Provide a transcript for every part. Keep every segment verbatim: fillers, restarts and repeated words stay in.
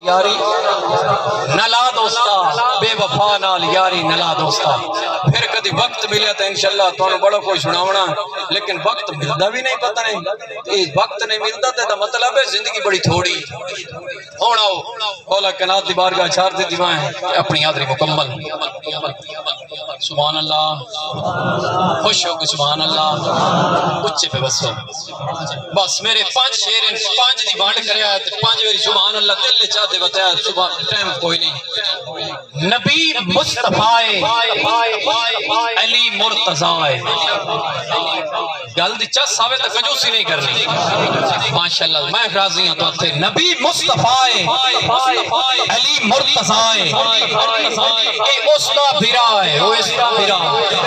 یاری نلا دوستا بے وفا نال یاری نلا دوستا پھر کدی وقت ملیا تو انشاءاللہ تو بڑا کوئی سناونا لیکن وقت ملتا بھی نہیں پتہ نہیں یہ وقت نہیں ملتا تو مطلب ہے زندگی بڑی تھوڑی ہونا ہو اولا کنات دی بارگاہ چار دی دیوائیں اپنی حاضری مکمل سبحان اللہ خوش ہو کہ سبحان اللہ اچھے پہ بس ہو بس میرے پانچ شیرین پانچ دی بانڈ کریا ہے پانچ میری سبحان اللہ دل لے چاہتے بتایا سبحان ٹائم کوئی نہیں نبی مصطفی علی مرتضی گل دی چس آوے تو کنجوسی نہیں کرنی ماشاءاللہ میں راضی ہوں تو تھے نبی مصطفی علی مرتضی اے اس کا بھرا ہے وہ اس کا بھرا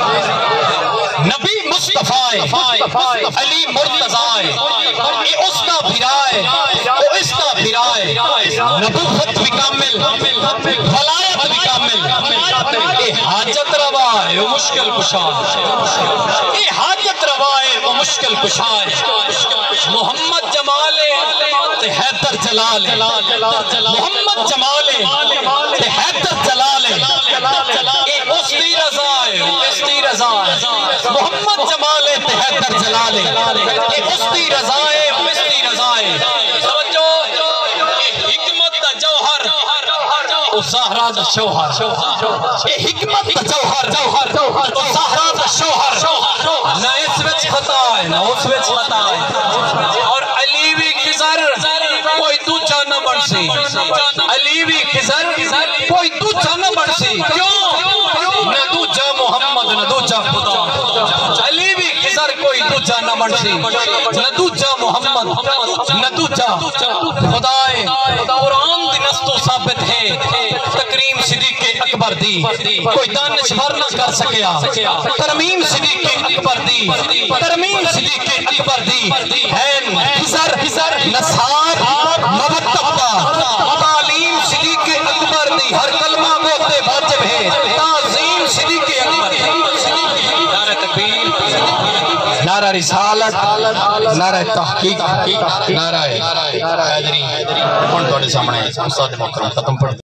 نبی مصطفی علی مرتضی اے اس کا بھرا ہے وہ اس کا بھرا ہے نبوت بھی کامل ولایت بھی کامل اے حاجت روا ہے وہ مشکل کشا اے حاجت روا ہے وہ مشکل کشا محمد جمال حیدر جلال محمد جمال حیدر جلال اے اس دی رضا ہے اس دی رضا ہے محمد جمال حیدر جلال اے اس دی رضا ہے اس دی رضا ہے سمجھو اے حکمت دا جوہر او زہرا دا شوہر اے حکمت دا جوہر او زہرا دا شوہر نہ اس وچ خطا ہے نہ اس وچ خطا ہے اور علی بھی خضر کوئی دوجا نہ بن سی علی بھی خضر کوئی دوجا نہ بن سی کیوں نہ دوجا محمد نہ دوجا خدا علی بھی خضر کوئی دوجا نہ بن سی نہ دوجا محمد نہ دوجا خدا ہے قرآن دی نستو ثابت ہے تکریم صدیق اکبر دی کوئی دانشور نہ کر سکیا ترمیم صدیق اکبر دی ترمیم صدیق اکبر دی ہے خضر نصار مبتبہ تعلیم صدیق اکبر دی ہر کلمہ گوتے واجب ہے تعظیم صدیق اکبر نعرہ تکبیر نعرہ رسالت نعرہ تحقیق نعرہ حیدری ان توڑے سامنے استاد مکرم ختم پڑھ